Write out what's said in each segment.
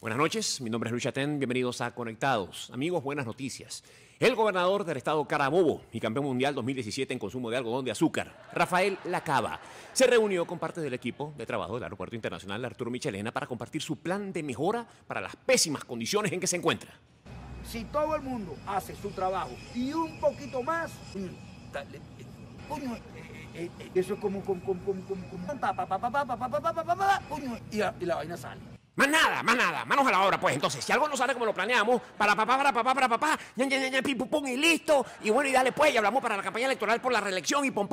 Buenas noches, mi nombre es Luis Chatén, bienvenidos a Conectados. Amigos, buenas noticias. El gobernador del estado Carabobo y campeón mundial 2017 en consumo de algodón de azúcar, Rafael Lacaba, se reunió con parte del equipo de trabajo del Aeropuerto Internacional Arturo Michelena para compartir su plan de mejora para las pésimas condiciones en que se encuentra. Si todo el mundo hace su trabajo y un poquito más, eso es como y la vaina sale. Más nada, manos a la obra, pues. Entonces, si algo no sale como lo planeamos, para papá, pim, pum, pum, y listo. Y bueno, y dale pues, y hablamos para la campaña electoral por la reelección y pom.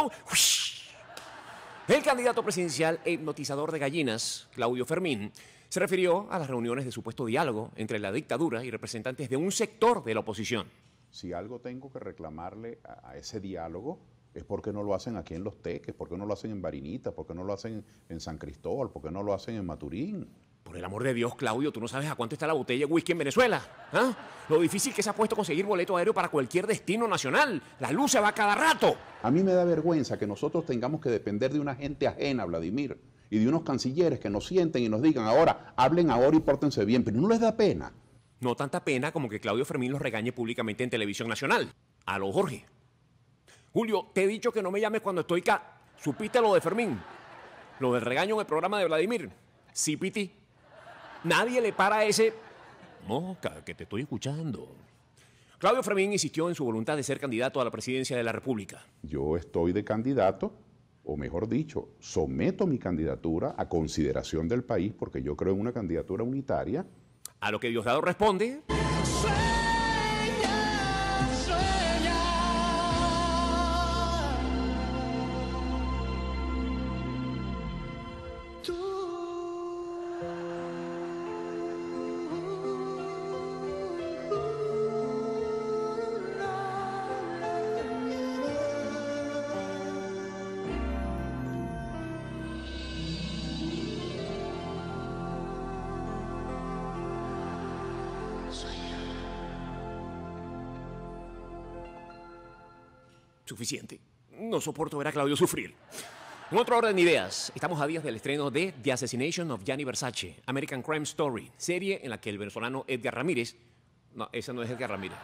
El candidato presidencial e hipnotizador de gallinas, Claudio Fermín, se refirió a las reuniones de supuesto diálogo entre la dictadura y representantes de un sector de la oposición. Si algo tengo que reclamarle a ese diálogo es porque no lo hacen aquí en Los Teques, porque no lo hacen en Barinita, porque no lo hacen en San Cristóbal, porque no lo hacen en Maturín. Por el amor de Dios, Claudio, ¿tú no sabes a cuánto está la botella de whisky en Venezuela? ¿Ah? Lo difícil que se ha puesto conseguir boleto aéreo para cualquier destino nacional. La luz se va cada rato. A mí me da vergüenza que nosotros tengamos que depender de una gente ajena, Vladimir, y de unos cancilleres que nos sienten y nos digan ahora, hablen ahora y pórtense bien, pero no les da pena. No tanta pena como que Claudio Fermín los regañe públicamente en televisión nacional. Aló, Jorge. Julio, te he dicho que no me llames cuando estoy acá. ¿Supiste lo de Fermín? Lo del regaño en el programa de Vladimir. Sí, Piti. Nadie le para a ese... Moca, que te estoy escuchando. Claudio Fermín insistió en su voluntad de ser candidato a la presidencia de la República. Yo estoy de candidato, o mejor dicho, someto mi candidatura a consideración del país porque yo creo en una candidatura unitaria. A lo que Diosdado responde... Suficiente. No soporto ver a Claudio sufrir. En otro orden de ideas, estamos a días del estreno de The Assassination of Gianni Versace, American Crime Story, serie en la que el venezolano Edgar Ramírez... No, ese no es Edgar Ramírez.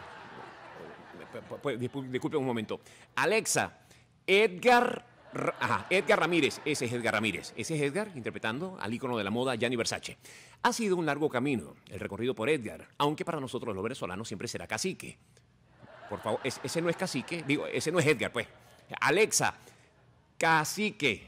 Disculpe un momento. Alexa, Edgar Ramírez. Ese es Edgar Ramírez. Ese es Edgar interpretando al ícono de la moda Gianni Versace. Ha sido un largo camino el recorrido por Edgar, aunque para nosotros los venezolanos siempre será cacique. Por favor, ese no es cacique, digo, ese no es Edgar, pues. Alexa, cacique.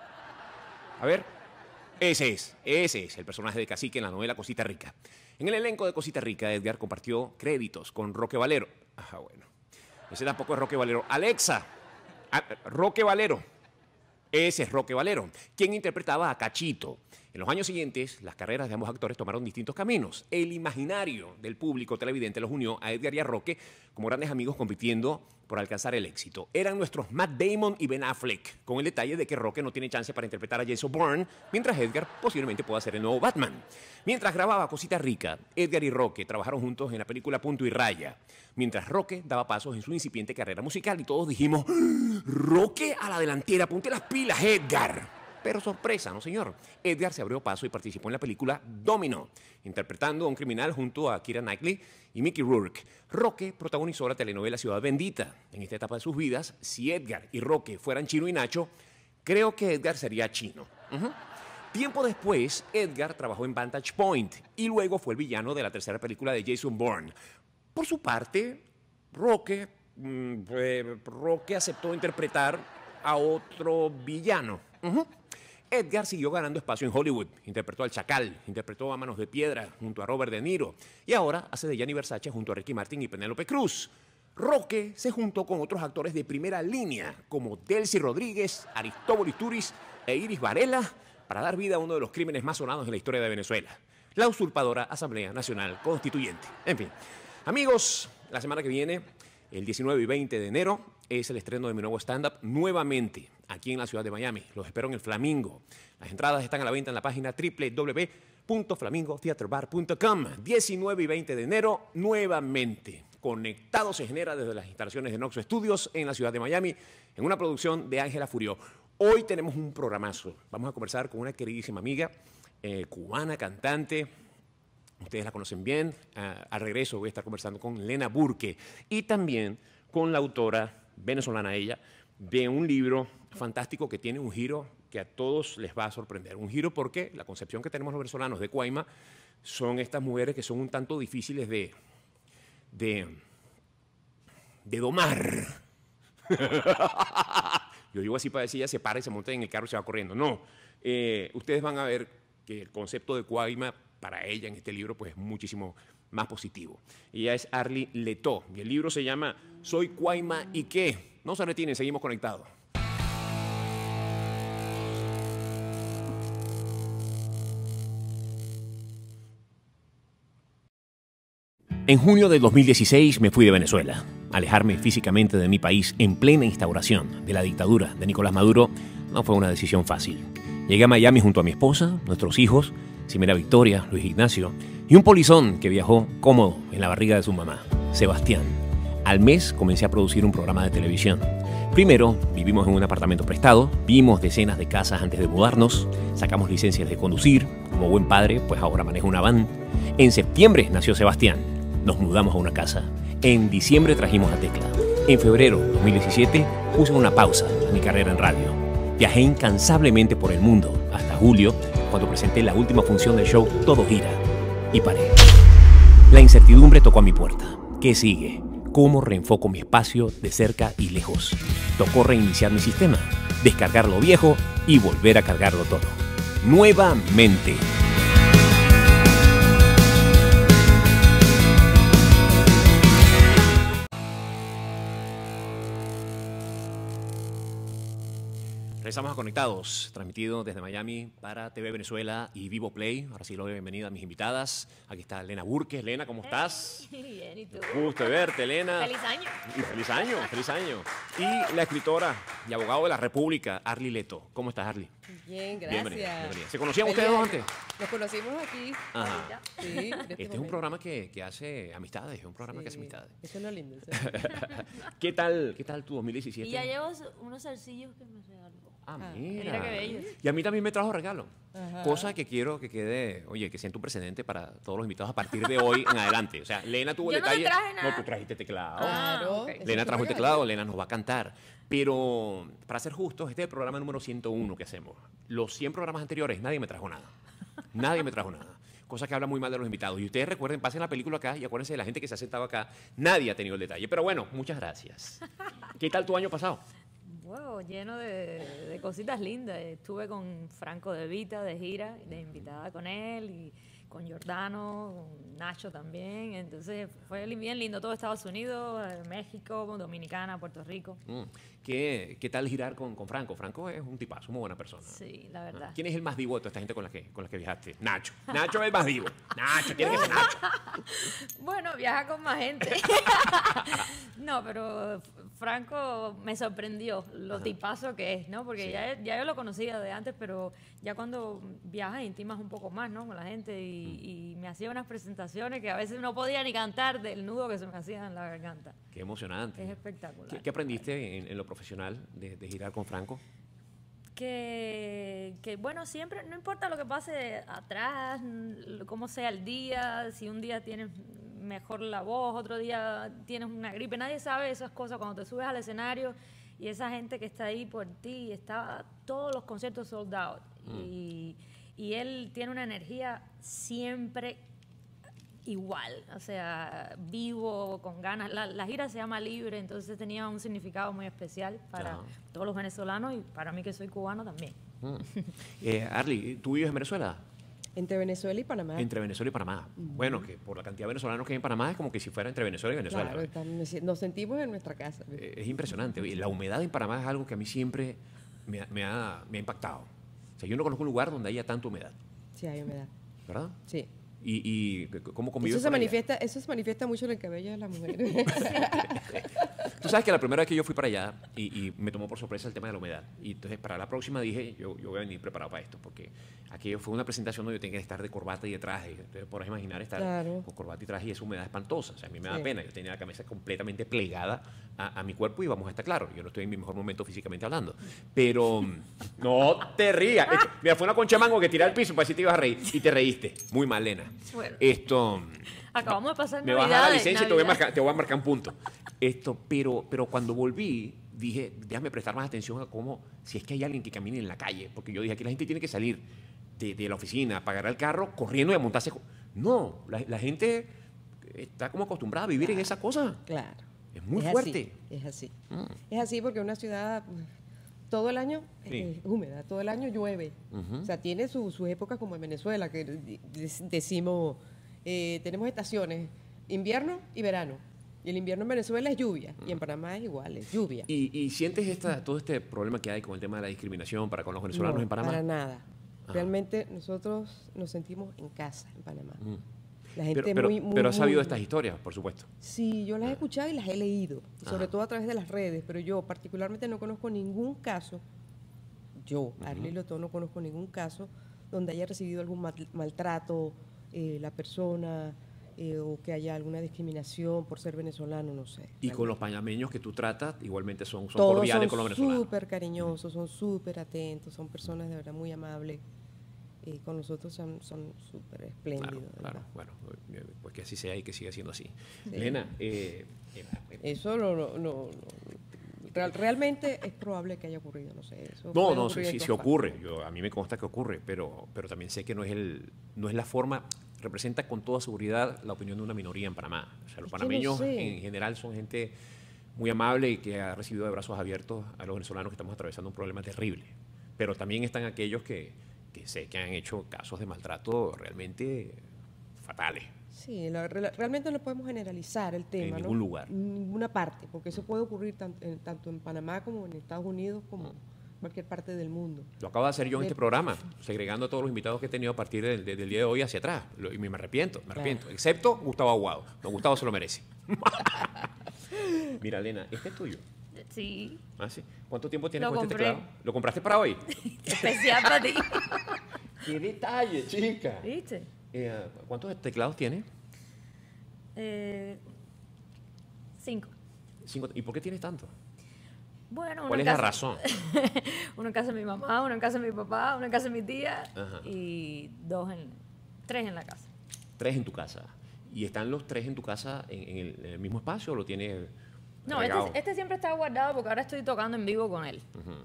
A ver, ese es el personaje de cacique en la novela Cosita Rica. En el elenco de Cosita Rica, Edgar compartió créditos con Roque Valero. Ajá, bueno. Ese tampoco es Roque Valero. Alexa, Roque Valero. Ese es Roque Valero, quien interpretaba a Cachito. En los años siguientes, las carreras de ambos actores tomaron distintos caminos. El imaginario del público televidente los unió a Edgar y a Roque como grandes amigos compitiendo por alcanzar el éxito. Eran nuestros Matt Damon y Ben Affleck, con el detalle de que Roque no tiene chance para interpretar a Jason Bourne, mientras Edgar posiblemente pueda ser el nuevo Batman. Mientras grababa Cosita Rica, Edgar y Roque trabajaron juntos en la película Punto y Raya, mientras Roque daba pasos en su incipiente carrera musical y todos dijimos, Roque a la delantera, ponte las pilas, Edgar. Pero sorpresa, ¿no, señor? Edgar se abrió paso y participó en la película Domino, interpretando a un criminal junto a Keira Knightley y Mickey Rourke. Roque protagonizó la telenovela Ciudad Bendita. En esta etapa de sus vidas, si Edgar y Roque fueran Chino y Nacho, creo que Edgar sería Chino. Tiempo después, Edgar trabajó en Vantage Point y luego fue el villano de la tercera película de Jason Bourne. Por su parte, Roque aceptó interpretar a otro villano. Edgar siguió ganando espacio en Hollywood, interpretó al Chacal, interpretó a Manos de Piedra junto a Robert De Niro y ahora hace de Gianni Versace junto a Ricky Martin y Penélope Cruz. Roque se juntó con otros actores de primera línea como Delcy Rodríguez, Aristóbulo Isturiz e Iris Varela para dar vida a uno de los crímenes más sonados en la historia de Venezuela, la usurpadora Asamblea Nacional Constituyente. En fin, amigos, la semana que viene, el 19 y 20 de enero, es el estreno de mi nuevo stand-up nuevamente aquí en la ciudad de Miami. Los espero en el Flamingo. Las entradas están a la venta en la página www.flamingotheaterbar.com. 19 y 20 de enero, nuevamente. Conectado se genera desde las instalaciones de Noxo Studios en la ciudad de Miami, en una producción de Ángela Furió. Hoy tenemos un programazo. Vamos a conversar con una queridísima amiga, cubana, cantante, Ustedes la conocen bien. Al regreso voy a estar conversando con Lena Burke y también con la autora venezolana ella de un libro fantástico que tiene un giro que a todos les va a sorprender. Un giro porque la concepción que tenemos los venezolanos de Cuaima son estas mujeres que son un tanto difíciles de domar. Yo digo así para decir, ella se para y se monta en el carro y se va corriendo. No, ustedes van a ver que el concepto de Cuaima para ella en este libro pues es muchísimo más positivo. Ella es Arly Letó y el libro se llama Soy Cuaima y qué. No se retienen, seguimos conectados. En junio de 2016 me fui de Venezuela. Alejarme físicamente de mi país en plena instauración de la dictadura de Nicolás Maduro no fue una decisión fácil. Llegué a Miami junto a mi esposa, nuestros hijos, Ximena Victoria, Luis Ignacio y un polizón que viajó cómodo en la barriga de su mamá, Sebastián. Al mes comencé a producir un programa de televisión. Primero, vivimos en un apartamento prestado, vimos decenas de casas antes de mudarnos, sacamos licencias de conducir, como buen padre, pues ahora manejo una van. En septiembre nació Sebastián. Nos mudamos a una casa. En diciembre trajimos a Tecla. En febrero de 2017 puse una pausa a mi carrera en radio. Viajé incansablemente por el mundo hasta julio, cuando presenté la última función del show Todo Gira. Y paré. La incertidumbre tocó a mi puerta. ¿Qué sigue? ¿Cómo reenfoco mi espacio de cerca y lejos? Tocó reiniciar mi sistema, descargar lo viejo y volver a cargarlo todo. Nuevamente. Regresamos a Conectados, transmitido desde Miami para TV Venezuela y Vivo Play. Ahora sí le doy bienvenida a mis invitadas. Aquí está Lena Burke. Lena, ¿cómo estás? Bien, ¿y tú? Gusto verte, Lena. ¡Feliz año! Y feliz año, feliz año. Y la escritora y abogado de la República, Arly Letó. ¿Cómo estás, Arly? Bien, gracias. Bienvenida. ¿Se conocían ustedes dos antes? Nos conocimos aquí. Ajá. Sí, Este es un programa que hace amistades, es un programa que hace amistades. Eso es lo lindo. ¿Sabes? ¿Qué tal tu 2017? Y ya llevo unos zarcillos que me regaló. Mira qué bello. Y a mí también me trajo regalo. Ajá. Cosa que quiero que quede, oye, que sienta un precedente para todos los invitados a partir de hoy en adelante. O sea, Lena tuvo el Yo no detalle. te traje nada. No, tú trajiste teclado. Claro. ok. eso Lena es trajo el tu teclado, regalo. Lena nos va a cantar. Pero, para ser justos, este es el programa número 101 que hacemos. Los 100 programas anteriores, nadie me trajo nada. Nadie me trajo nada. Cosa que habla muy mal de los invitados. Y ustedes recuerden, pasen la película acá y acuérdense de la gente que se ha sentado acá. Nadie ha tenido el detalle. Pero bueno, muchas gracias. ¿Qué tal tu año pasado? Wow, lleno de cositas lindas. Estuve con Franco De Vita de gira, de invitada con él, y con Giordano, con Nacho también. Entonces fue bien lindo. Todo Estados Unidos, México, Dominicana, Puerto Rico. ¿Qué tal girar con Franco? Franco es un tipazo, muy buena persona. Sí, la verdad. ¿Quién es el más divo de toda esta gente con la que viajaste? Nacho. Nacho es el más divo. Nacho, tiene que ser Nacho. Bueno, viaja con más gente. No, pero Franco me sorprendió lo tipazo que es, ¿no? Porque Sí. ya yo lo conocía de antes, pero ya cuando viajas intimas un poco más, ¿no? Con la gente y me hacía unas presentaciones que a veces no podía ni cantar del nudo que se me hacía en la garganta. Qué emocionante. Es espectacular. ¿Qué aprendiste en lo profesional de girar con Franco? Que bueno, siempre, no importa lo que pase atrás, cómo sea el día, si un día tienes mejor la voz, otro día tienes una gripe, nadie sabe esas cosas cuando te subes al escenario y esa gente que está ahí por ti, está todos los conciertos sold out y él tiene una energía siempre igual, o sea, vivo, con ganas. La gira se llama Libre, entonces tenía un significado muy especial para Ajá. todos los venezolanos y para mí que soy cubano también. Arly, ¿tú vives en Venezuela? Entre Venezuela y Panamá. Entre Venezuela y Panamá. Bueno, que por la cantidad de venezolanos que hay en Panamá es como que si fuera entre Venezuela y Venezuela. Claro, nos sentimos en nuestra casa. Es impresionante. Oye, la humedad en Panamá es algo que a mí siempre me ha impactado. O sea, yo no conozco un lugar donde haya tanta humedad, Sí, hay humedad. ¿verdad? Sí. ¿Y cómo convives Eso con ella? eso se manifiesta mucho en el cabello de las mujeres. Tú sabes que la primera vez que yo fui para allá y me tomó por sorpresa el tema de la humedad. Y entonces para la próxima dije, yo voy a venir preparado para esto, porque aquello fue una presentación donde yo tenía que estar de corbata y de traje. Entonces podrás imaginar estar Claro. con corbata y traje y esa humedad espantosa. O sea, a mí me da Sí. pena. Yo tenía la camisa completamente plegada a mi cuerpo y vamos a estar claros. Yo no estoy en mi mejor momento físicamente hablando. Pero no te rías. Mira, fue una concha de mango que tiré al piso para decir te ibas a reír y te reíste. Muy mal, Lena. Bueno. Esto, Acabamos de pasar me vas a dar la Navidades, licencia y Navidad. te voy a marcar un punto. Pero cuando volví, dije, déjame prestar más atención a cómo, si es que hay alguien que camine en la calle, porque yo dije, aquí la gente tiene que salir de la oficina, pagar el carro, corriendo y a montarse. No, la gente está como acostumbrada a vivir en esa cosa. Claro. Es muy así, fuerte. es así. Mm. Es así porque una ciudad todo el año Sí. es húmeda, todo el año llueve. Ujú. O sea, tiene sus épocas como en Venezuela, que decimos, tenemos estaciones, invierno y verano. Y el invierno en Venezuela es lluvia, y en Panamá es igual, es lluvia. ¿Y sientes todo este problema que hay con el tema de la discriminación para con los venezolanos No, en Panamá? para nada. Ah. Realmente nosotros nos sentimos en casa en Panamá. Mm. La gente Pero muy has sabido muy- estas historias, por supuesto. Sí, yo las he escuchado y las he leído, sobre Ajá. todo a través de las redes, pero yo particularmente no conozco ningún caso, Arly Lotón, no conozco ningún caso donde haya recibido algún maltrato la persona o que haya alguna discriminación por ser venezolano, no sé. Y con los panameños que tú tratas, igualmente son Todos cordiales con los son venezolanos. súper cariñosos, son súper atentos, son personas de verdad muy amables. Con nosotros son súper Claro, espléndidos. de claro. verdad. Bueno, pues que así sea y que siga siendo así. Lena, Eso realmente es probable que haya ocurrido, no sé. Eso no, puede no, ocurrir en sí todas ocurre. A mí me consta que ocurre, pero también sé que no es la forma, representa con toda seguridad la opinión de una minoría en Panamá. O sea, los Es que no panameños sé. en general son gente muy amable y que ha recibido de brazos abiertos a los venezolanos que estamos atravesando un problema terrible. Pero también están aquellos que sé que han hecho casos de maltrato realmente fatales. Sí, realmente no podemos generalizar el tema, ningún ¿no? lugar. En ninguna parte, porque eso puede ocurrir tanto en Panamá como en Estados Unidos, como en cualquier parte del mundo. Lo acabo de hacer yo en este programa, segregando a todos los invitados que he tenido a partir del día de hoy hacia atrás. Y me arrepiento, excepto Gustavo Aguado. No, Gustavo se lo merece. Mira, Lena, este es tuyo. Sí, ¿Ah, sí? ¿Cuánto tiempo tienes Lo con este compré. teclado? ¿Lo compraste para hoy? especial para ti. ¡Qué detalle, chica! ¿Viste? ¿Cuántos teclados tienes? 5. 5. ¿Y por qué tienes tanto? Bueno, uno ¿Cuál en es la casa- razón? Uno en casa de mi mamá, uno en casa de mi papá, uno en casa de mi tía Ajá. y 3 en la casa. 3 en tu casa. ¿Y están los 3 en tu casa en el mismo espacio o lo tienes No, regado? este siempre está guardado porque ahora estoy tocando en vivo con él.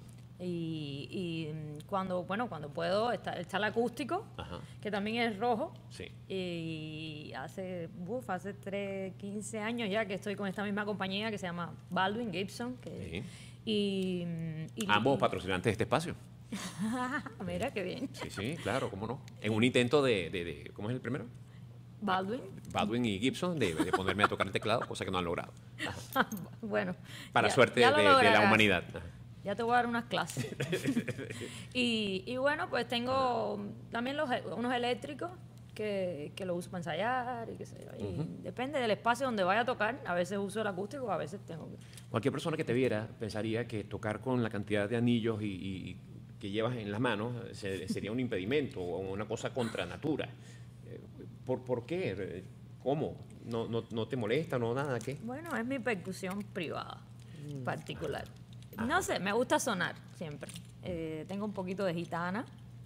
Y cuando puedo, está el acústico, Ajá. que también es rojo. Sí. Y hace 15 años ya que estoy con esta misma compañía que se llama Baldwin Gibson. Sí. Y Ambos patrocinantes de este espacio. Mira qué bien. Sí, sí, claro, cómo no. En un intento de ¿cómo es el primero? Baldwin. Baldwin y Gibson de ponerme a tocar el teclado, cosa que no han logrado. Bueno. Para ya- suerte ya lo de la lograrás. humanidad. Ajá. Ya te voy a dar unas clases. y bueno, pues tengo también unos eléctricos que lo uso para ensayar y qué sé yo. Y depende del espacio donde vaya a tocar. A veces uso el acústico, a veces tengo que... Cualquier persona que te viera pensaría que tocar con la cantidad de anillos y que llevas en las manos sería un impedimento o una cosa contra natura. ¿Por qué? ¿Cómo? ¿No te molesta? ¿No nada? ¿Qué? Bueno, es mi percusión privada, particular. No sé, me gusta sonar siempre. Tengo un poquito de gitana.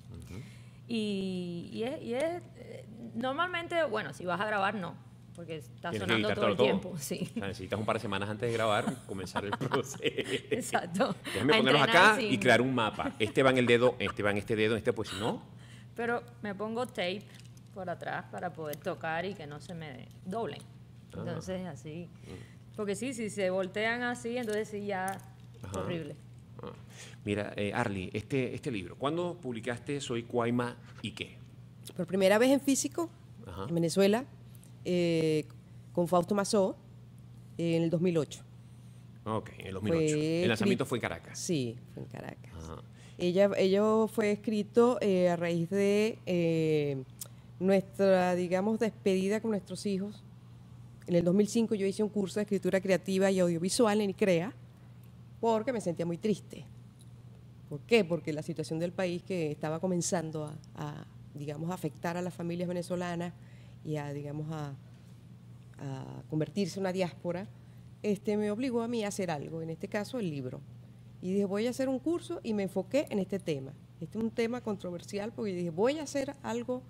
Normalmente, bueno, si vas a grabar, no. Porque está Tienes que sonando todo el quitártelo tiempo. Sí. O sea, necesitas un par de semanas antes de grabar comenzar el proceso. Exacto. Déjame A ponerlos entrenar acá y sin- crear un mapa. Este va en el dedo, este va en este dedo, pues si no, Pero me pongo tape por atrás para poder tocar y que no se me doblen. Entonces, así. Porque sí, si se voltean así, entonces sí ya Ajá. horrible. Ah. Mira, Arly, este libro, ¿cuándo publicaste Soy Cuaima y qué? Por primera vez en físico, Ajá. en Venezuela, con Fausto Mazó, en el 2008. Ok, en el 2008. Fue El lanzamiento escrit- fue en Caracas. Sí, fue en Caracas. Ajá. Ello fue escrito a raíz de nuestra, digamos, despedida con nuestros hijos. En el 2005 yo hice un curso de escritura creativa y audiovisual en ICREA porque me sentía muy triste. ¿Por qué? Porque la situación del país que estaba comenzando digamos, a afectar a las familias venezolanas y digamos, a convertirse en una diáspora, me obligó a mí a hacer algo, en este caso el libro. Y dije, voy a hacer un curso y me enfoqué en este tema. Este es un tema controversial porque dije, voy a hacer algo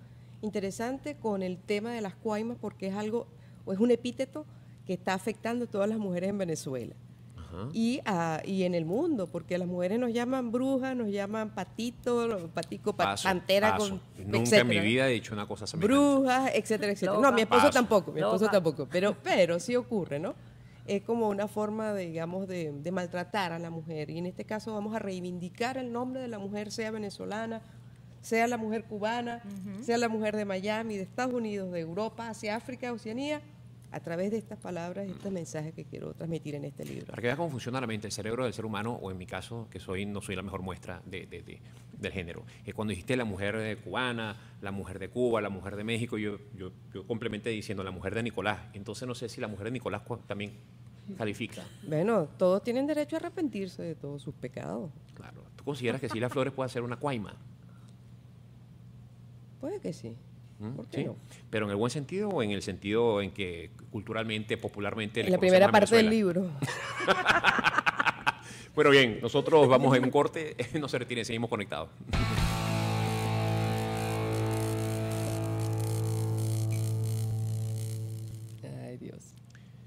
interesante con el tema de las cuaimas porque es algo, o es un epíteto que está afectando a todas las mujeres en Venezuela. Y en el mundo, porque las mujeres nos llaman brujas, nos llaman patito, pantera, Paso. con, Nunca etcétera, en mi ¿no? vida he dicho una cosa semejante. Brujas, etcétera, etcétera. Loca. No, mi esposo Paso. tampoco, mi esposo Loca. tampoco, pero sí ocurre, ¿no? Es como una forma, digamos, de maltratar a la mujer. Y en este caso vamos a reivindicar el nombre de la mujer, sea venezolana, sea la mujer cubana, sea la mujer de Miami, de Estados Unidos, de Europa, Asia, África, Oceanía, a través de estas palabras, estos mensajes que quiero transmitir en este libro. Para que veas cómo funciona la mente, el cerebro del ser humano, o en mi caso, que no soy la mejor muestra del género. Cuando dijiste la mujer cubana, la mujer de Cuba, la mujer de México, yo complementé diciendo la mujer de Nicolás. Entonces no sé si la mujer de Nicolás también califica. Bueno, todos tienen derecho a arrepentirse de todos sus pecados. Claro. ¿Tú consideras que Cilia Flores puede ser una cuaima? Puede que sí. ¿Por qué Sí, no? pero en el buen sentido o en el sentido en que culturalmente, popularmente... En le la conocemos primera en parte del Venezuela? libro. Bueno, bien, nosotros vamos en un corte, no se retiren, seguimos conectados. Ay, Dios.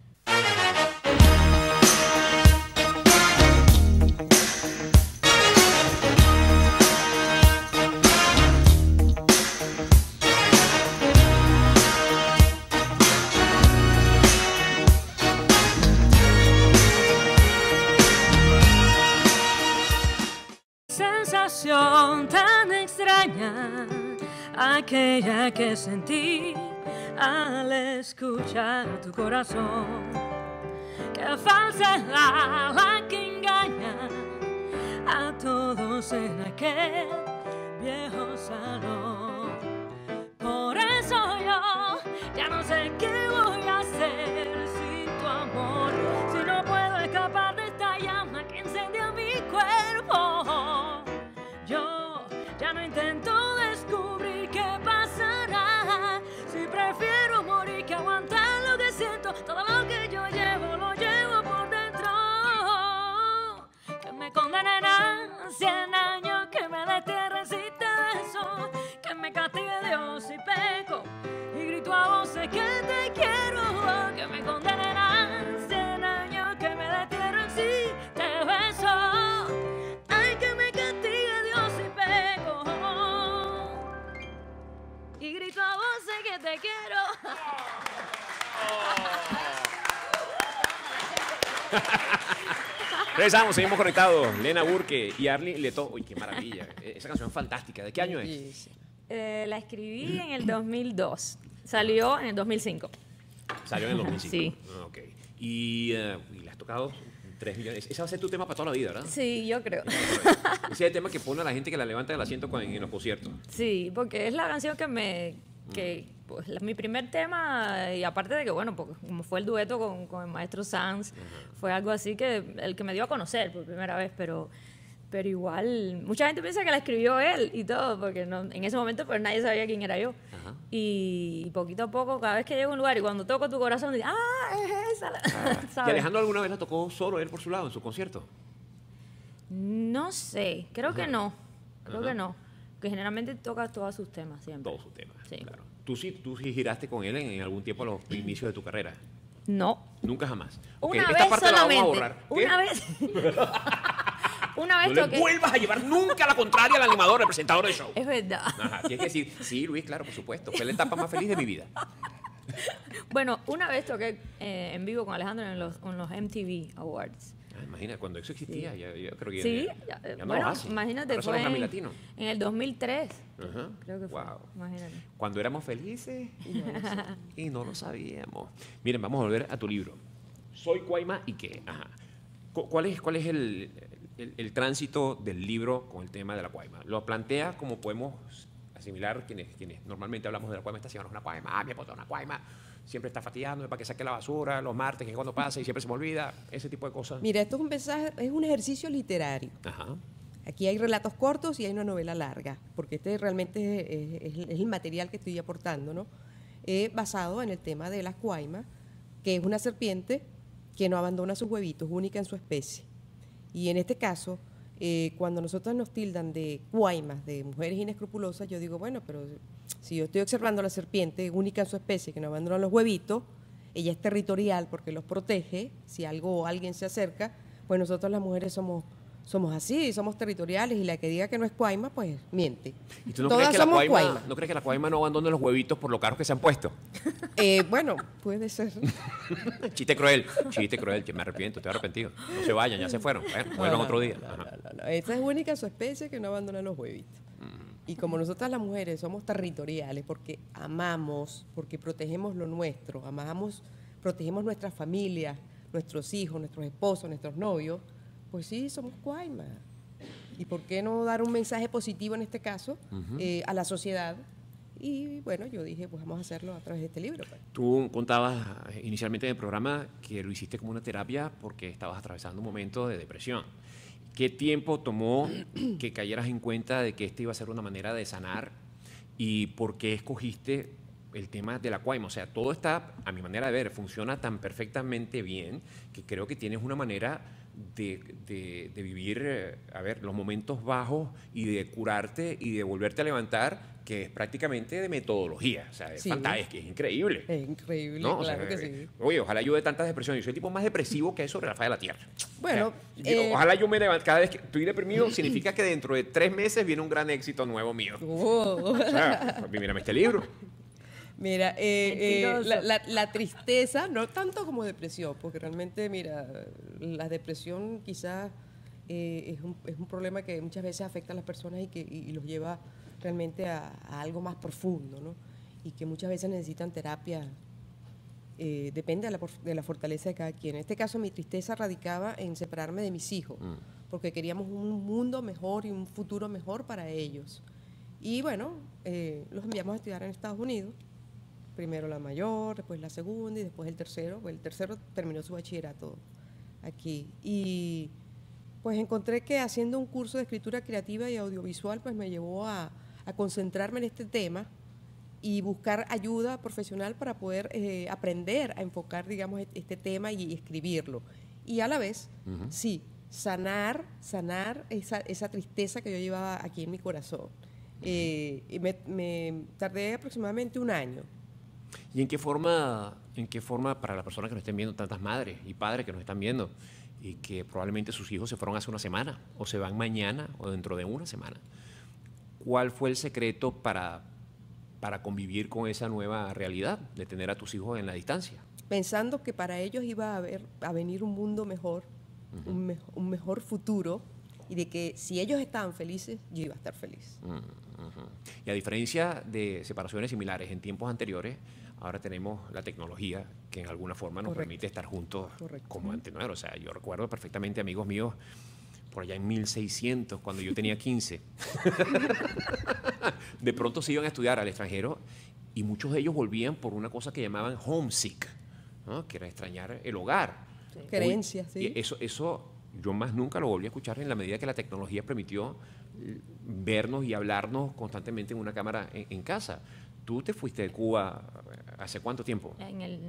Sensación tan extraña, aquella que sentí al escuchar tu corazón. Qué falsedad la que engaña a todos en aquel viejo salón. Por eso yo ya no sé qué voy a hacer sin tu amor, si no puedo escapar de esta llama que incendia mi cuerpo. Yo ya no intento descubrir qué pasará, si prefiero morir que aguantar lo que siento. Todo lo que yo llevo lo llevo por dentro. Que me condenen a 100 años, que me destierren si te beso, que me castigue Dios si peco y grito a voces que te quiero. Que me condenen a 100 años, que me destierren si te beso. Ay, que me castigue Dios si peco y grito a voces que te quiero. Regresamos, seguimos conectados. Lena Burke y Arly Leto. Uy, qué maravilla. Esa canción es fantástica. ¿De qué año es? La escribí en el 2002. Salió en el 2005. Salió en el 2005. Sí. Ah, ok. Y le has tocado 3 millones. Ese va a ser tu tema para toda la vida, ¿verdad? Sí, yo creo. Ese es el tema que pone a la gente que la levanta del asiento en los conciertos. Sí, porque es la canción pues, mi primer tema, y aparte de que, bueno, porque como fue el dueto con el maestro Sanz, fue algo así que el que me dio a conocer por primera vez, pero igual, mucha gente piensa que la escribió él y todo, porque en ese momento pues nadie sabía quién era yo. Ajá. Y poquito a poco, cada vez que llego a un lugar y cuando toco tu corazón, digo, es esa. ¿Y ¿Sabes? Alejandro alguna vez la tocó solo él por su lado en su concierto? No sé, creo que no. Creo Ajá. que no. Que generalmente toca todos sus temas siempre. Todos sus temas, Sí. claro. ¿Tú sí giraste con él en algún tiempo a los inicios de tu carrera? No. Nunca jamás. Ok, Una esta vez parte la vamos a solamente. borrar. ¿Qué? Una vez. Una vez No le toqué. vuelvas a llevar nunca la contraria al animador, al presentador del show. Es verdad. Ajá, tienes que decir, sí, Luis, claro, por supuesto. Fue la etapa más feliz de mi vida. Bueno, una vez toqué en vivo con Alejandro en los MTV Awards. Ah, imagina, cuando eso existía, yo creo que Sí, ya no bueno, lo hacen. imagínate, Ahora son fue los Grammy Latinos. en el 2003. Ajá. Creo que fue. Wow. Imagínate. Cuando éramos felices y no lo sabíamos. Miren, vamos a volver a tu libro. Soy Cuaima y qué. Ajá. ¿Cuál es el tránsito del libro con el tema de la Cuaima? Lo plantea como podemos asimilar quienes normalmente hablamos de la Cuaima. Esta señora es una Cuaima, mi esposa es una Cuaima, siempre está fastidiándome para que saque la basura los martes, que cuando pasa y siempre se me olvida, ese tipo de cosas. Mira, esto es un mensaje, es un ejercicio literario. Ajá. Aquí hay relatos cortos y hay una novela larga, porque este realmente es el material que estoy aportando, ¿no? Basado en el tema de la cuaima, que es una serpiente que no abandona sus huevitos, única en su especie. Y en este caso, cuando nosotros nos tildan de cuaimas, de mujeres inescrupulosas, yo digo, bueno, pero Si yo estoy observando a la serpiente, única en su especie, que no abandona los huevitos, ella es territorial porque los protege. Si algo o alguien se acerca, pues nosotros las mujeres somos así, somos territoriales, y la que diga que no es cuaima, pues miente. ¿Y tú no Todas crees que la somos cuaima, no crees que la cuaima no abandone los huevitos por lo caros que se han puesto? Bueno, puede ser. Chiste cruel, que me arrepiento, estoy arrepentido. No se vayan, ya se fueron. Bueno, vuelvan otro día. Ajá. No. Esta es única en su especie que no abandona los huevitos. Y como nosotras las mujeres somos territoriales porque amamos, porque protegemos lo nuestro, protegemos nuestras familias, nuestros hijos, nuestros esposos, nuestros novios, pues sí, somos cuaima. ¿Y por qué no dar un mensaje positivo en este caso a la sociedad? Y bueno, yo dije, pues vamos a hacerlo a través de este libro. Pues. Tú contabas inicialmente en el programa que lo hiciste como una terapia porque estabas atravesando un momento de depresión. ¿Qué tiempo tomó que cayeras en cuenta de que esta iba a ser una manera de sanar? ¿Y por qué escogiste el tema de la cuaima? O sea, todo está, a mi manera de ver, funciona tan perfectamente bien que creo que tienes una manera de vivir, los momentos bajos y de curarte y de volverte a levantar, que es prácticamente de metodología. O sea, es Sí. fantástico, es increíble. Es increíble, ¿No? O claro sea, que sí. Oye, ojalá yo de tantas depresiones. Yo soy el tipo más depresivo que hay sobre la faz de la tierra. Bueno, O sea, ojalá yo me levante. Cada vez que estoy deprimido, significa que dentro de 3 meses viene un gran éxito nuevo mío. Oh. O sea, pues, mírame este libro. Mira, Mentiroso. la tristeza, no tanto como depresión, porque realmente, mira, la depresión quizás es un problema que muchas veces afecta a las personas y los lleva realmente a algo más profundo, ¿no? Y que muchas veces necesitan terapia. Depende de la fortaleza de cada quien. En este caso, mi tristeza radicaba en separarme de mis hijos, porque queríamos un mundo mejor y un futuro mejor para ellos. Y bueno, los enviamos a estudiar en Estados Unidos. Primero la mayor, después la segunda y después el tercero. Pues el tercero terminó su bachillerato aquí. Y pues encontré que haciendo un curso de escritura creativa y audiovisual, pues me llevó a concentrarme en este tema y buscar ayuda profesional para poder aprender a enfocar, digamos, este tema y escribirlo. Y a la vez, sí, sanar esa tristeza que yo llevaba aquí en mi corazón. Y me tardé aproximadamente 1 año. ¿Y en qué forma para las personas que nos estén viendo, tantas madres y padres que nos están viendo y que probablemente sus hijos se fueron hace una semana o se van mañana o dentro de una semana? ¿Cuál fue el secreto para convivir con esa nueva realidad de tener a tus hijos en la distancia? Pensando que para ellos iba a venir un mundo mejor, un mejor futuro, y de que si ellos estaban felices, yo iba a estar feliz. Y a diferencia de separaciones similares en tiempos anteriores, ahora tenemos la tecnología que en alguna forma nos Correcto. permite estar juntos Correcto. como antes, ¿no? O sea, yo recuerdo perfectamente amigos míos por allá en 1600, cuando yo tenía 15. De pronto se iban a estudiar al extranjero y muchos de ellos volvían por una cosa que llamaban homesick, ¿no? Que era extrañar el hogar. Sí. Creencias, sí. Y eso yo más nunca lo volví a escuchar en la medida que la tecnología permitió vernos y hablarnos constantemente en una cámara en casa. Tú te fuiste de Cuba ¿hace cuánto tiempo? En el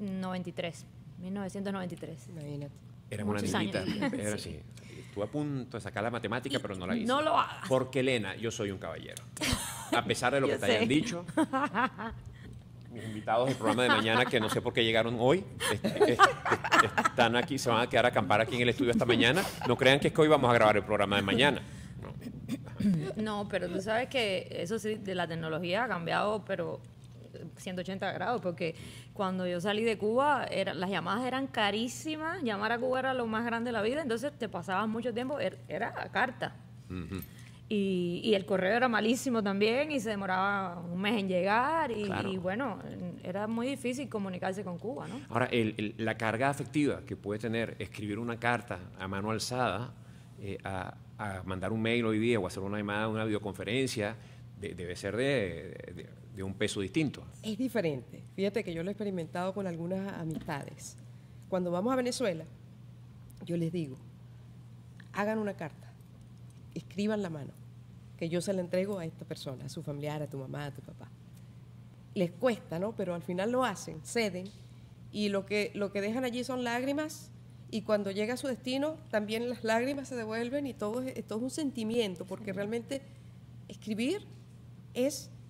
1993. Imagínate. Era una Muchos niñita. años. Era así. Estuve a punto de sacar la matemática, pero no la hice. No lo hagas. Porque, Elena, yo soy un caballero. A pesar de lo que Yo te sé. hayan dicho, mis invitados del programa de mañana, que no sé por qué llegaron hoy, están aquí, se van a quedar a acampar aquí en el estudio esta mañana. No crean que es que hoy vamos a grabar el programa de mañana. No. No, pero tú sabes que eso sí, de la tecnología ha cambiado, pero 180 grados, porque cuando yo salí de Cuba, las llamadas eran carísimas, llamar a Cuba era lo más grande de la vida, entonces te pasabas mucho tiempo, era a carta. Y el correo era malísimo también y se demoraba un mes en llegar Claro. y bueno, era muy difícil comunicarse con Cuba, ¿no? Ahora, la carga afectiva que puede tener escribir una carta a mano alzada, a mandar un mail hoy día o hacer una llamada, una videoconferencia, debe ser de un peso distinto. Es diferente. Fíjate que yo lo he experimentado con algunas amistades. Cuando vamos a Venezuela, yo les digo, hagan una carta, escriban la mano, que yo se la entrego a esta persona, a su familiar, a tu mamá, a tu papá. Les cuesta, ¿no? Pero al final lo hacen, ceden, y lo que dejan allí son lágrimas, y cuando llega a su destino, también las lágrimas se devuelven, y todo es un sentimiento, porque realmente escribir es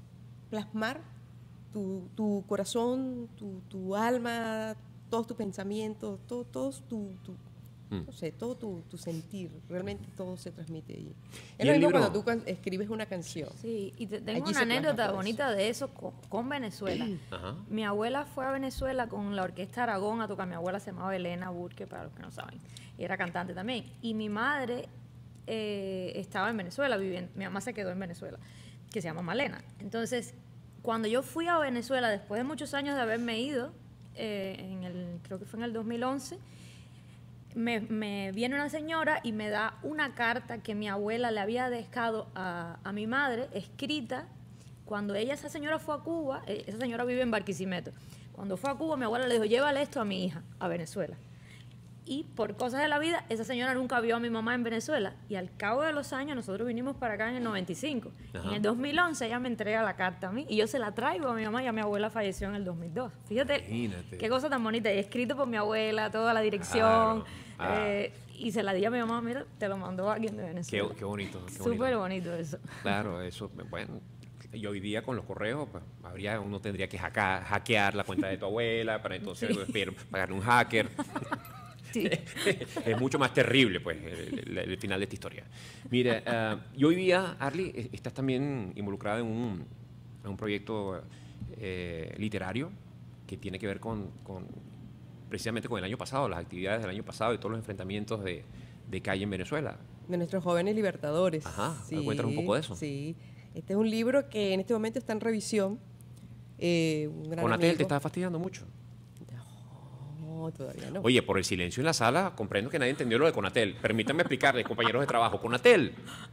plasmar tu corazón, tu alma, todos tus pensamientos, no sé, todo tu sentir, realmente todo se transmite allí. Es ¿Y lo el mismo libro? cuando tú escribes una canción. Sí, y tengo Allí una se plasma anécdota todo bonita de eso con Venezuela. Ajá. Mi abuela fue a Venezuela con la Orquesta Aragón a tocar. Mi abuela se llamaba Elena Burke, para los que no saben. Y era cantante también. Y mi madre estaba en Venezuela viviendo. Mi mamá se quedó en Venezuela, que se llama Malena. Entonces, cuando yo fui a Venezuela, después de muchos años de haberme ido, creo que fue en el 2011, me viene una señora y me da una carta que mi abuela le había dejado a mi madre, escrita, cuando esa señora fue a Cuba. Esa señora vive en Barquisimeto. Cuando fue a Cuba, mi abuela le dijo, llévale esto a mi hija, a Venezuela. Y por cosas de la vida, esa señora nunca vio a mi mamá en Venezuela. Y al cabo de los años, nosotros vinimos para acá en el 95. Ajá. En el 2011 ella me entrega la carta a mí y yo se la traigo a mi mamá, y a mi abuela falleció en el 2002. Fíjate Imagínate. qué cosa tan bonita. Y escrito por mi abuela, toda la dirección. Claro. Y se la di a mi mamá, mira, te lo mandó alguien de Venezuela. Qué bonito. Qué Súper bonito. bonito eso. Claro, eso, bueno, y hoy día con los correos, pues, uno tendría que hackear la cuenta de tu abuela para entonces pagarle un hacker. Sí. Es mucho más terrible, pues, el final de esta historia. Mira, y hoy día, Arly, estás también involucrada en un proyecto literario que tiene que ver precisamente con el año pasado, las actividades del año pasado y todos los enfrentamientos de calle en Venezuela. De nuestros jóvenes libertadores. Ajá, cuéntanos un poco de eso. Sí, este es un libro que en este momento está en revisión. Un gran Conatel amigo. te está fastidiando mucho. No, todavía no. Oye, por el silencio en la sala, comprendo que nadie entendió lo de Conatel. Permítanme explicarles, compañeros de trabajo. Conatel.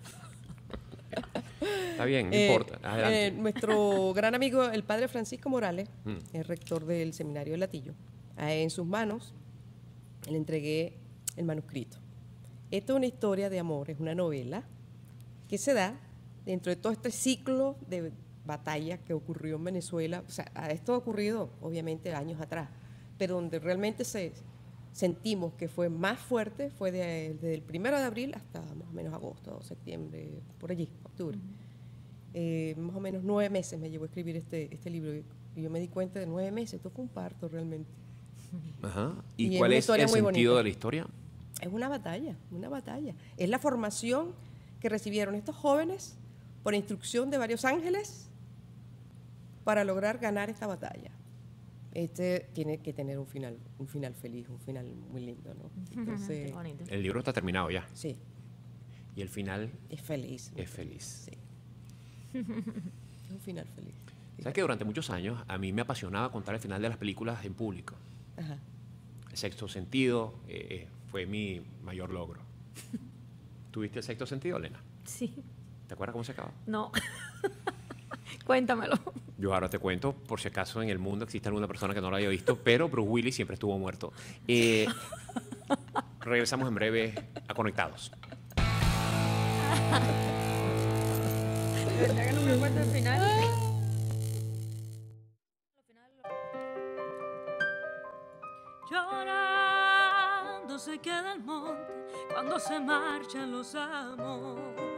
Está bien, no importa. Adelante. Nuestro gran amigo, el padre Francisco Morales, el rector del seminario de Latillo, en sus manos le entregué el manuscrito. Esta es una historia de amor, es una novela que se da dentro de todo este ciclo de batalla que ocurrió en Venezuela. O sea, esto ha ocurrido obviamente años atrás, pero donde realmente sentimos que fue más fuerte fue desde el 1 de abril hasta más o menos agosto, septiembre, por allí, octubre. Más o menos 9 meses me llevó a escribir este libro, y yo me di cuenta de 9 meses, esto fue un parto realmente. Ajá. y ¿Y es cuál una es historia el muy sentido bonita. de la historia? Es una batalla, una batalla. Es la formación que recibieron estos jóvenes por instrucción de varios ángeles para lograr ganar esta batalla. Este tiene que tener un final feliz, un final muy lindo, ¿no? Qué Entonces, bonito. El libro está terminado ya. sí, Y el final es feliz. es feliz. Sí. Es un final feliz. ¿Sabes que durante muchos años a mí me apasionaba contar el final de las películas en público? Ajá. El Sexto Sentido fue mi mayor logro. ¿Tuviste el Sexto Sentido, Elena? Sí. ¿Te acuerdas cómo se acaba? No. Cuéntamelo. Yo ahora te cuento, por si acaso en el mundo existe alguna persona que no lo haya visto, pero Bruce Willis siempre estuvo muerto. Regresamos en breve a Conectados. ¿Verdad que no me acuerdo el final? Llorando se queda el monte cuando se marchan los amos.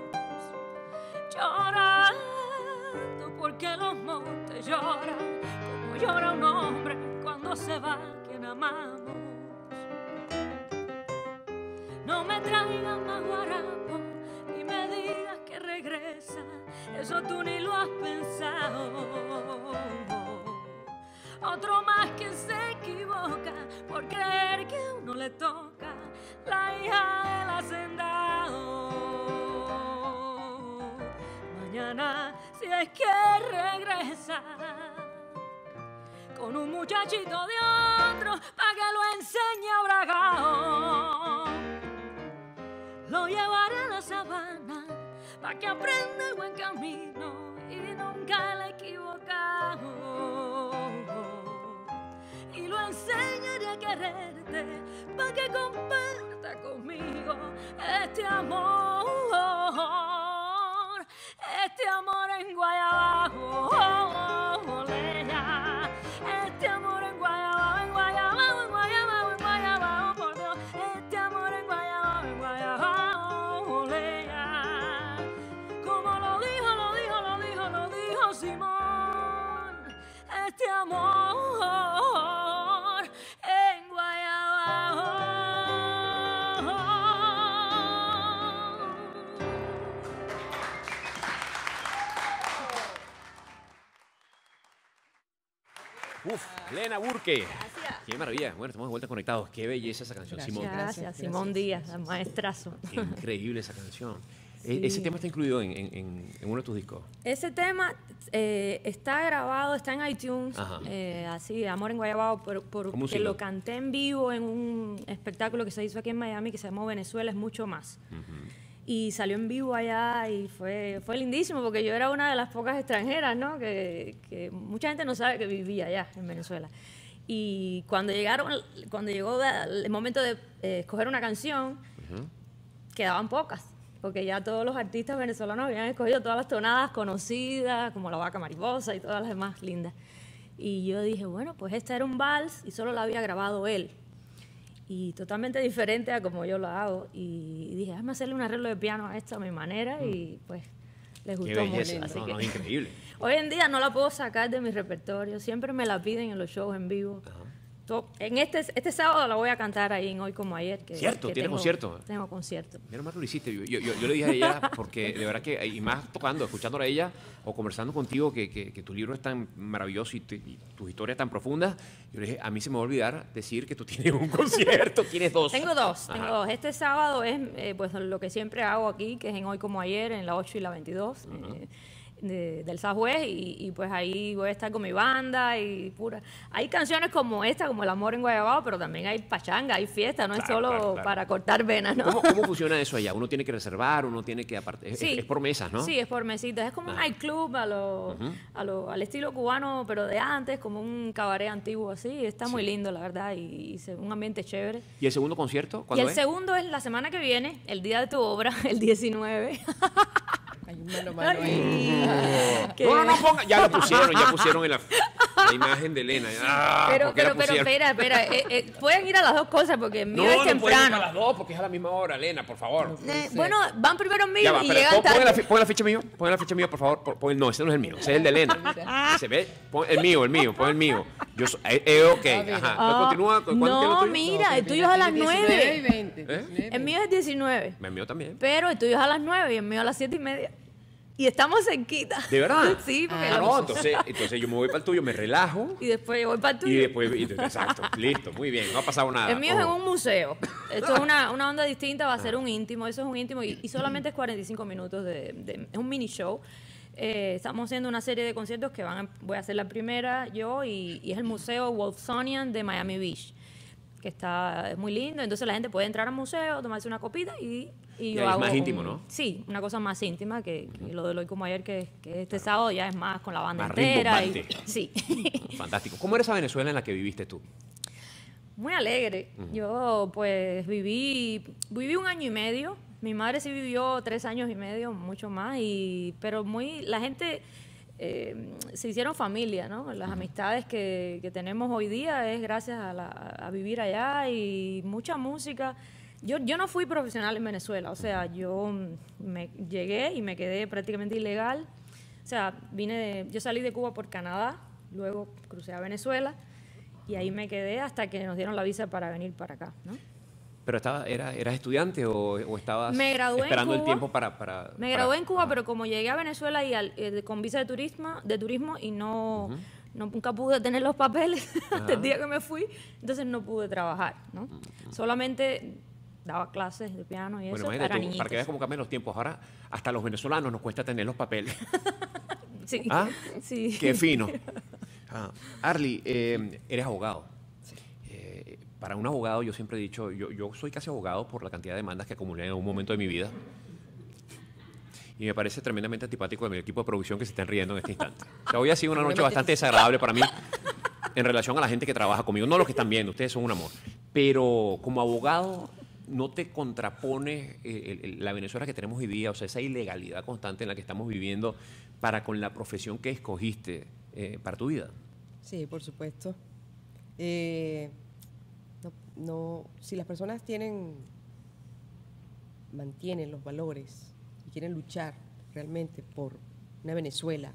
Llorando porque los montes lloran como llora un hombre cuando se va quien amamos. No me traigas más guarapo ni me digas que regresa, eso tú ni lo has pensado. Otro más que se equivoca por creer que a uno le toca la hija del hacendado. Mañana, si es que regresa con un muchachito de otro pa' que lo enseñe a bragao, lo llevaré a la sabana pa' que aprenda el buen camino y nunca le he equivocado. Y lo enseñaré a quererte pa' que comparta conmigo este amor en Guayabao, este amor en Guayabao, en Guayabao, en Guayabao, en Guayabao, por Dios, este amor en Guayabao, en Guayabao, como lo dijo Simón. Uf, Lena Burke. Gracias. Qué maravilla. Bueno, estamos de vuelta conectados. Qué belleza esa canción, Gracias. Simón. Gracias, Simón Díaz, el maestrazo. Qué increíble esa canción. Sí. Ese tema está incluido en uno de tus discos. Ese tema está grabado, está en iTunes, Ajá. así, Amor en Guayabao, ¿Cómo porque sigue? lo canté en vivo en un espectáculo que se hizo aquí en Miami que se llamó Venezuela es mucho más. Y salió en vivo allá y fue lindísimo porque yo era una de las pocas extranjeras, ¿no? Que mucha gente no sabe que vivía allá en Venezuela. Y cuando llegó el momento de escoger una canción, quedaban pocas, porque ya todos los artistas venezolanos habían escogido todas las tonadas conocidas, como La Vaca Mariposa y todas las demás lindas. Y yo dije, bueno, pues esta era un vals y solo la había grabado él. Y totalmente diferente a como yo lo hago. Y dije, déjame hacerle un arreglo de piano a esta a mi manera y pues les Qué gustó mucho. belleza. Así No, que no, increíble. hoy en día no la puedo sacar de mi repertorio, siempre me la piden en los shows en vivo. En este sábado la voy a cantar ahí en Hoy Como Ayer. Cierto, ¿tiene concierto? Tengo concierto. Menos mal que lo hiciste. Yo le dije a ella, porque de verdad que, y más tocando, escuchándola a ella o conversando contigo, que tu libro es tan maravilloso y tus historias tan profundas, yo le dije, a mí se me va a olvidar decir que tú tienes un concierto, tienes dos. Tengo dos. Ajá. Este sábado es pues lo que siempre hago aquí, que es en Hoy Como Ayer, en la 8 y la 22. Del Southwest y pues ahí voy a estar con mi banda y pura. Hay canciones como esta, como El Amor en Guayabao, pero también hay pachanga, hay fiesta, no es Claro, solo claro. para cortar venas, ¿no? ¿Cómo funciona eso allá? ¿Uno tiene que reservar? ¿Uno tiene que aparte? Es por mesas, ¿no? Sí, es por mesitas. Es como un nightclub al estilo cubano, pero de antes, como un cabaret antiguo así. Está muy lindo, la verdad, y un ambiente chévere. ¿Y el segundo concierto? Y ¿Cuándo el es? segundo es la semana que viene, el día de tu obra, el 19. Hay un mano ahí. Que- No, ponga. Ya pusieron en la imagen de Elena. Ah, Pero, ¿por qué la pero pusieron? espera. Pueden ir a las dos cosas porque el mío No, es no pueden ir temprano. a las dos porque es a la misma hora, Elena, por favor. Bueno, van primero en mío Ya va, y pero llegan pon tarde. pon la ficha mío, por favor. No, ese no es el mío, ese es el de Elena. ¿Se ve? Pon el mío, pon el mío. Yo ok, ajá. Pues continúa. ¿Cuándo tiene lo No, tuyo? mira, el tuyo es a las 19 y 9. 20. ¿Eh? 19. El mío es 19. El mío también. Pero el tuyo es a las 9 y el mío a las 7:30. Y estamos cerquita. ¿De verdad? Sí, porque Ah, no, entonces yo me voy para el tuyo, me relajo. y después yo voy para el tuyo. Y después, exacto, listo, muy bien, no ha pasado nada. El mío es en Ojo. un museo. Esto es una onda distinta, va a ser un íntimo. Eso es un íntimo y solamente es 45 minutos es un mini show. Estamos haciendo una serie de conciertos que voy a hacer la primera yo y es el Museo Wolfsonian de Miami Beach, que es muy lindo. Entonces la gente puede entrar al museo, tomarse una copita y Y yo ahí es hago más íntimo, ¿no? Sí, una cosa más íntima que lo de Hoy Como Ayer, que este sábado ya es más con la banda Más entera. rimbombante. Sí. Fantástico. ¿Cómo era esa Venezuela en la que viviste tú? Muy alegre. Yo pues viví 1 año y medio. Mi madre sí vivió 3 años y medio, mucho más, pero la gente se hicieron familia, ¿no? Las amistades que tenemos hoy día es gracias a vivir allá y mucha música. Yo no fui profesional en Venezuela, o sea, yo llegué y me quedé prácticamente ilegal. O sea, yo salí de Cuba por Canadá, luego crucé a Venezuela y ahí me quedé hasta que nos dieron la visa para venir para acá, ¿no? ¿Pero eras estudiante o estabas Me gradué en esperando el Cuba. tiempo para Me gradué en Cuba, pero como llegué a Venezuela y con visa de turismo y nunca pude tener los papeles hasta el día que me fui, entonces no pude trabajar, ¿no? Solamente daba clases de piano y Bueno, eso imagínate para tú, niñitos. para que veas cómo cambian los tiempos. Ahora hasta a los venezolanos nos cuesta tener los papeles. Sí, ¿Ah? sí. Qué fino. Arly, eres abogado. Para un abogado, yo siempre he dicho, yo soy casi abogado por la cantidad de demandas que acumulé en algún momento de mi vida. Y me parece tremendamente antipático de mi equipo de producción que se están riendo en este instante. O sea, hoy ha sido una noche bastante desagradable para mí en relación a la gente que trabaja conmigo. No los que están viendo, ustedes son un amor. Pero como abogado, ¿no te contrapone la Venezuela que tenemos hoy día? O sea, esa ilegalidad constante en la que estamos viviendo para con la profesión que escogiste para tu vida. Sí, por supuesto. Si las personas mantienen los valores y quieren luchar realmente por una Venezuela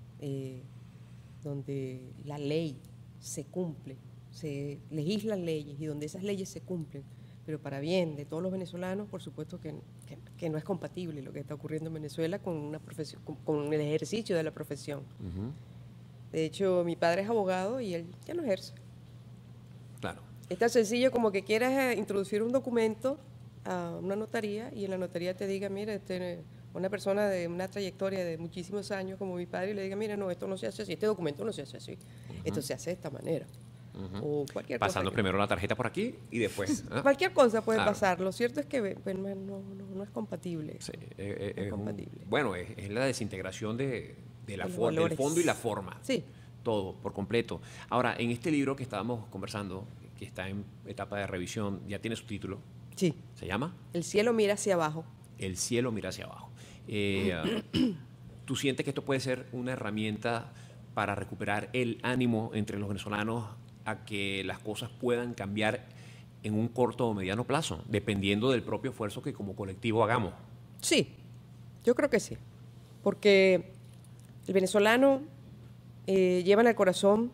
donde la ley se cumple, se legislan leyes y donde esas leyes se cumplen, pero para bien de todos los venezolanos, por supuesto que no es compatible lo que está ocurriendo en Venezuela con una profesión, con el ejercicio de la profesión. De hecho, mi padre es abogado y él ya no ejerce. Claro. Es tan sencillo como que quieras introducir un documento a una notaría y en la notaría te diga, mire, una persona de una trayectoria de muchísimos años como mi padre y le diga, mire, no, esto no se hace así, este documento no se hace así, esto se hace de esta manera. O cualquier Pasando cosa primero la tarjeta por aquí y después. ¿ah? Cualquier cosa puede Claro. pasar. Lo cierto es que pues, no es compatible. Sí, es compatible. Bueno, es la desintegración de la De los del valores. fondo y la forma. Sí. Todo, por completo. Ahora, en este libro que estábamos conversando, que está en etapa de revisión, ya tiene su título. Sí. ¿Se llama? El cielo mira hacia abajo. El cielo mira hacia abajo. ¿Tú sientes que esto puede ser una herramienta para recuperar el ánimo entre los venezolanos a que las cosas puedan cambiar en un corto o mediano plazo, dependiendo del propio esfuerzo que como colectivo hagamos? Sí, yo creo que sí. Porque el venezolano lleva en el corazón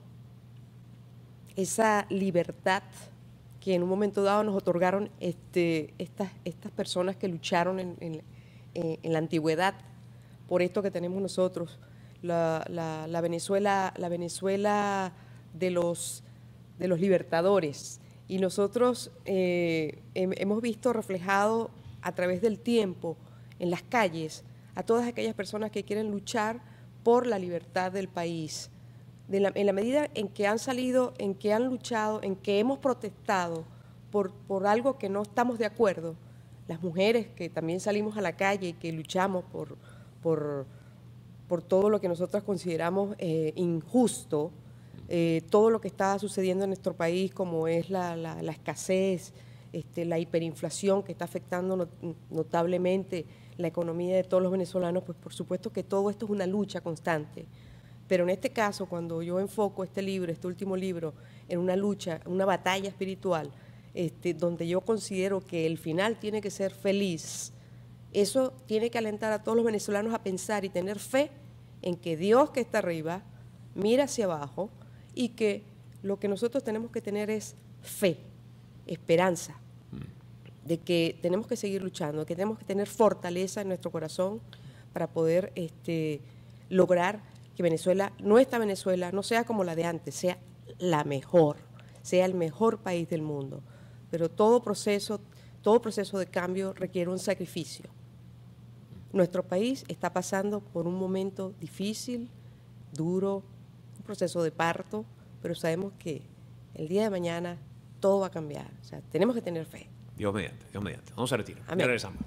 esa libertad que en un momento dado nos otorgaron estas personas que lucharon en la antigüedad por esto que tenemos nosotros, la Venezuela de los libertadores. Y nosotros hemos visto reflejado a través del tiempo en las calles a todas aquellas personas que quieren luchar por la libertad del país. En la medida en que han salido, en que han luchado, en que hemos protestado por algo que no estamos de acuerdo, las mujeres que también salimos a la calle y que luchamos por todo lo que nosotros consideramos injusto, todo lo que está sucediendo en nuestro país, como es la escasez, la hiperinflación que está afectando notablemente la economía de todos los venezolanos, pues por supuesto que todo esto es una lucha constante. Pero en este caso, cuando yo enfoco este libro, este último libro, en una lucha, una batalla espiritual, donde yo considero que el final tiene que ser feliz, eso tiene que alentar a todos los venezolanos a pensar y tener fe en que Dios que está arriba mira hacia abajo y que lo que nosotros tenemos que tener es fe, esperanza, de que tenemos que seguir luchando, de que tenemos que tener fortaleza en nuestro corazón para poder lograr que Venezuela, nuestra Venezuela, no sea como la de antes, sea la mejor, sea el mejor país del mundo. Pero todo proceso de cambio requiere un sacrificio. Nuestro país está pasando por un momento difícil, duro, un proceso de parto, pero sabemos que el día de mañana todo va a cambiar. O sea, tenemos que tener fe. Dios mediante, Dios mediante. Vamos a retirar. Amén. Ya regresamos.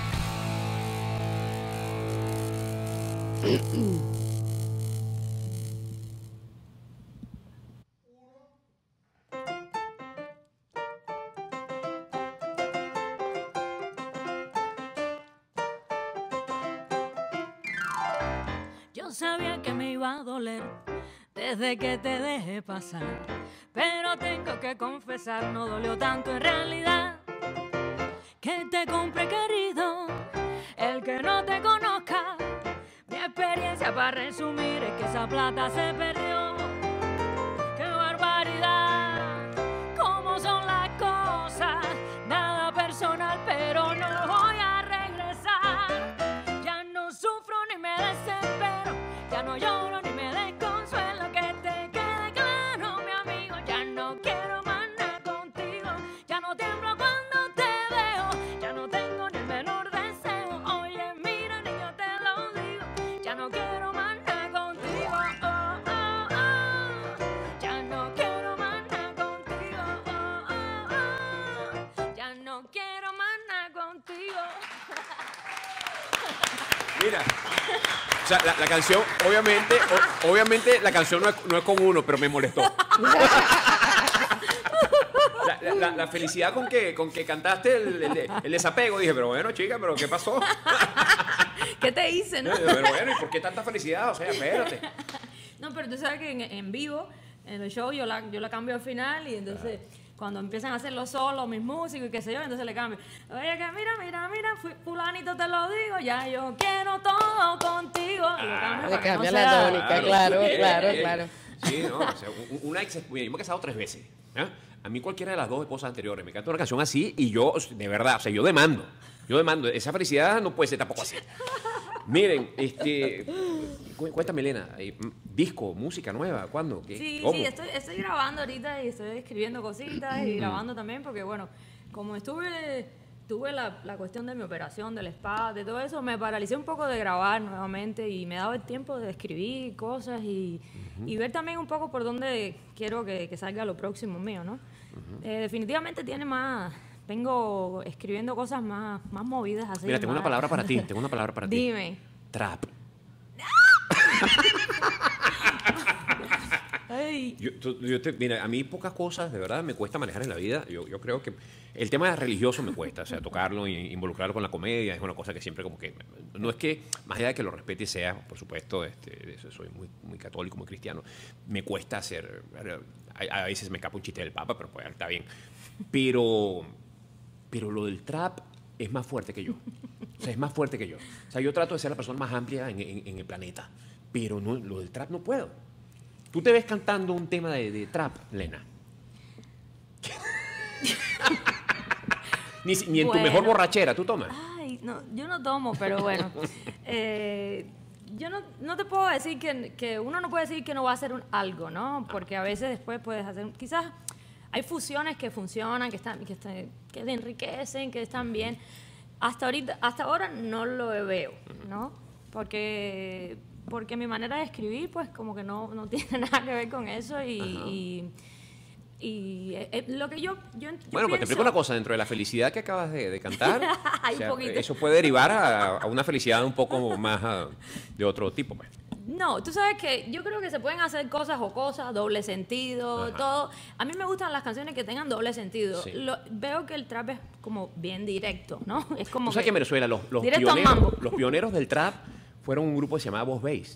Yo sabía que me iba a doler desde que te dejé pasar, pero tengo que confesar, no dolió tanto en realidad. Que te compre, querido, el que no te conozca. Mi experiencia para resumir es que esa plata se perdió. ¡Qué barbaridad! ¿Cómo son las cosas? Nada personal, pero no voy a regresar. Ya no sufro ni me desespero, ya no lloro ni me desconsuelo. Que te quede claro, mi amigo, ya no quiero más nada contigo. Ya no tiemblo cuando te veo, ya no tengo ni el menor deseo. Oye, mira, niño, te lo digo, ya no quiero más nada contigo. Oh, oh, oh. Ya no quiero más nada contigo. Oh, oh, oh. Ya no quiero más nada contigo. Mira, o sea, la canción, obviamente la canción no es con uno, pero me molestó. La felicidad con que cantaste el desapego, dije, pero bueno, chica, pero ¿qué pasó? ¿Qué te hice, no? Pero bueno, ¿y por qué tanta felicidad? O sea, espérate. No, pero tú sabes que en vivo, en el show, yo la cambio al final y entonces cuando empiezan a hacerlo solos, mis músicos y qué sé yo, entonces le cambio. Oye, que mira, fulanito te lo digo, ya yo quiero todo contigo. Y lo cambio Le para que no cambia sea- la tónica, claro, bien, claro, bien. claro. Sí, no, o sea, una ex, yo me he casado 3 veces. ¿Ah? A mí cualquiera de las 2 esposas anteriores me canta una canción así y yo, de verdad, o sea, yo demando. Esa felicidad no puede ser tampoco así. Miren, Cuéntame, Elena, disco, música nueva, ¿cuándo? ¿Qué? Sí, ¿Cómo? sí, estoy grabando ahorita y estoy escribiendo cositas y grabando también porque, bueno, como tuve la cuestión de mi operación, del spa, de todo eso, me paralicé un poco de grabar nuevamente y me he dado el tiempo de escribir cosas y ver también un poco por dónde quiero que salga lo próximo mío, ¿no? Definitivamente vengo escribiendo cosas más movidas así. Mira, tengo una palabra para ti, Dime. Trap. Ay. Mira, a mí pocas cosas de verdad me cuesta manejar en la vida. Yo creo que el tema religioso me cuesta, o sea, tocarlo e involucrarlo con la comedia es una cosa que siempre como que, no es que, más allá de que lo respete y sea, por supuesto, soy muy católico, muy cristiano, me cuesta hacer, a veces me escapa un chiste del Papa, pero pues está bien. Pero lo del trap es más fuerte que yo. O sea, es más fuerte que yo. O sea, yo trato de ser la persona más amplia en el planeta, pero no, lo del trap no puedo. ¿Tú te ves cantando un tema de trap, Lena? ni en tu mejor borrachera, ¿tú tomas? Ay, no, yo no tomo, pero bueno. Yo no te puedo decir que uno no puede decir que no va a hacer algo, ¿no? Porque a veces después puedes hacer, quizás hay fusiones que funcionan, que enriquecen, que están bien. Hasta ahora no lo veo, ¿no? Porque mi manera de escribir, pues como que no tiene nada que ver con eso y lo que yo bueno, pues te explico una cosa, dentro de la felicidad que acabas de cantar, Hay o sea, un poquito. eso puede derivar a una felicidad un poco más de otro tipo, pues. No, tú sabes que yo creo que se pueden hacer cosas jocosas, doble sentido, todo. A mí me gustan las canciones que tengan doble sentido. Sí. Veo que el trap es como bien directo, ¿no? Es como Tú sabes que en Venezuela los directo al mambo. pioneros del trap fueron un grupo que se llamaba Boss Bass.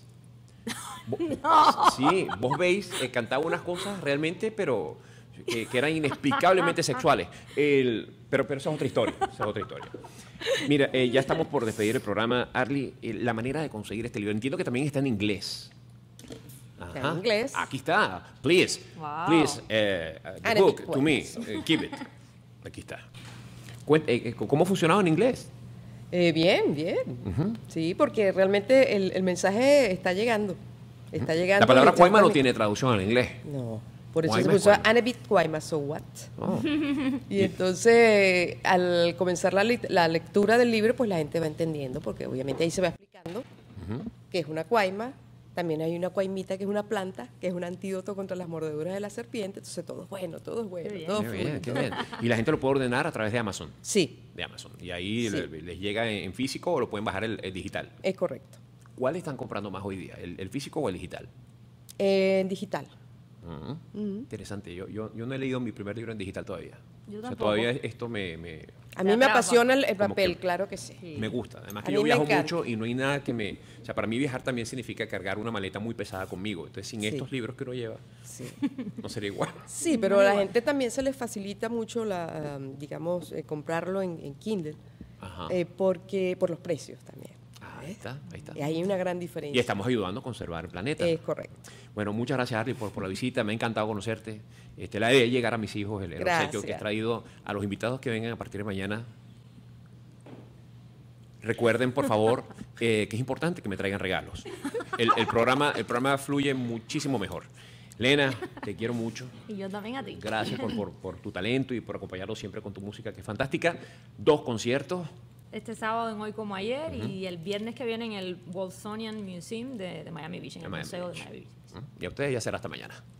Sí, Boss Bass cantaba unas cosas realmente, pero que eran inexplicablemente sexuales. Pero esa es otra historia. Mira, ya estamos por despedir el programa. Arly, la manera de conseguir este libro. Entiendo que también está en inglés. Está en inglés. Aquí está. Please, Wow. please, the And book it to me. Give it. Aquí está. ¿Cómo ha funcionado en inglés? Bien. Sí, porque realmente el mensaje está llegando. Está llegando. La palabra y cuaima no está- tiene traducción al inglés. No, por eso Cuaima se es puso cuaima. Anebit Cuaima, so what? Oh. Y entonces, al comenzar la lectura del libro, pues la gente va entendiendo, porque obviamente ahí se va explicando que es una cuaima. También hay una cuaimita que es una planta, que es un antídoto contra las mordeduras de la serpiente. Entonces todo es bueno, Qué bien. todo Qué fluye. bien, qué bien. Y la gente lo puede ordenar a través de Amazon. Sí, De Amazon. Y ahí Sí. les llega en físico o lo pueden bajar el digital. es correcto. ¿Cuál están comprando más hoy día? ¿El físico o el digital? En digital. Interesante. Yo no he leído mi primer libro en digital todavía. Yo O sea, tampoco. todavía esto me A mí me atrapa. apasiona el Como papel, que- claro que sí. me gusta. Además A que mí yo me viajo encanta. mucho y no hay nada que me... O sea, para mí viajar también significa cargar una maleta muy pesada conmigo. Entonces, sin Sí. estos libros que uno lleva, Sí. no sería igual. Sí, pero a la gente también se les facilita mucho digamos, comprarlo en Kindle, Ajá. porque por los precios también. Ahí está, ahí está. Y hay una gran diferencia. Y estamos ayudando a conservar el planeta. Es correcto. Bueno, muchas gracias, Arly, por la visita. Me ha encantado conocerte. La de llegar a mis hijos el obsequio que has Gracias. traído a los invitados que vengan a partir de mañana. Recuerden, por favor, que es importante que me traigan regalos. El programa fluye muchísimo mejor. Lena, te quiero mucho. Y yo también a ti. Gracias por tu talento y por acompañarnos siempre con tu música, que es fantástica. 2 conciertos. Este sábado en Hoy Como Ayer y el viernes que viene en el Walsonian Museum de Miami Beach, en el Miami Museo Beach. de Miami Beach. Y a ustedes ya será hasta mañana.